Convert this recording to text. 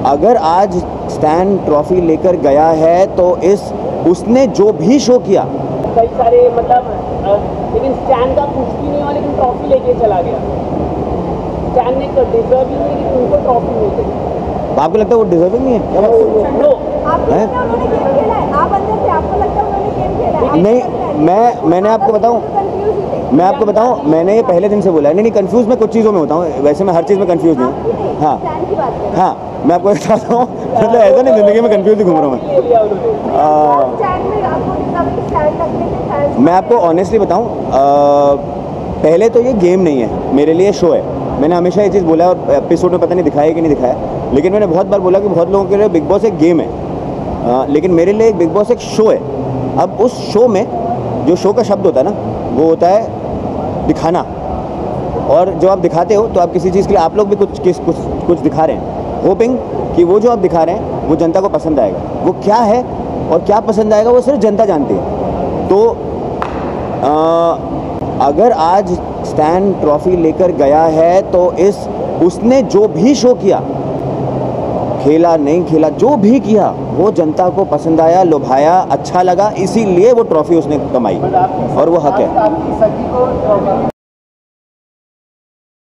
अगर आज stand trophy लेकर गया है तो उसने जो भी शो किया, कई सारे लेकिन स्टैन का कुछ भी नहीं हुआ, लेकिन ट्रॉफी लेके चला गया। स्टैन ने डिजर्व ही नहीं कि उनको ट्रॉफी मिल गई। आपको लगता है वो डिजर्विंग नहीं है? मैंने आपको बताऊं, मैंने ये पहले दिन से बोला है। नहीं, कंफ्यूज मैं कुछ चीज़ों में होता हूँ, वैसे मैं हर चीज़ में कंफ्यूज नहीं हूँ। हाँ, मैं आपको बताता हूँ, मतलब ऐसा नहीं जिंदगी में कंफ्यूज ही घूम रहा हूँ मैं आपको ऑनेस्टली बताऊँ, पहले तो ये गेम नहीं है, मेरे लिए शो है। मैंने हमेशा ये चीज़ बोला है और एपिसोड में पता नहीं दिखाया कि नहीं दिखाया, लेकिन मैंने बहुत बार बोला कि बहुत लोगों के लिए बिग बॉस एक गेम है, लेकिन मेरे लिए बिग बॉस एक शो है। अब उस शो में जो शो का शब्द होता है ना, वो होता है दिखाना। और जो आप दिखाते हो तो आप किसी चीज़ के लिए, आप लोग भी कुछ दिखा रहे हैं, होपिंग कि वो जो आप दिखा रहे हैं वो जनता को पसंद आएगा। वो क्या है और क्या पसंद आएगा वो सिर्फ जनता जानती है। तो अगर आज स्टैन ट्रॉफी लेकर गया है तो उसने जो भी शो किया, खेला नहीं खेला, जो भी किया वो जनता को पसंद आया, लुभाया, अच्छा लगा, इसीलिए वो ट्रॉफी उसने कमाई और वो हक है।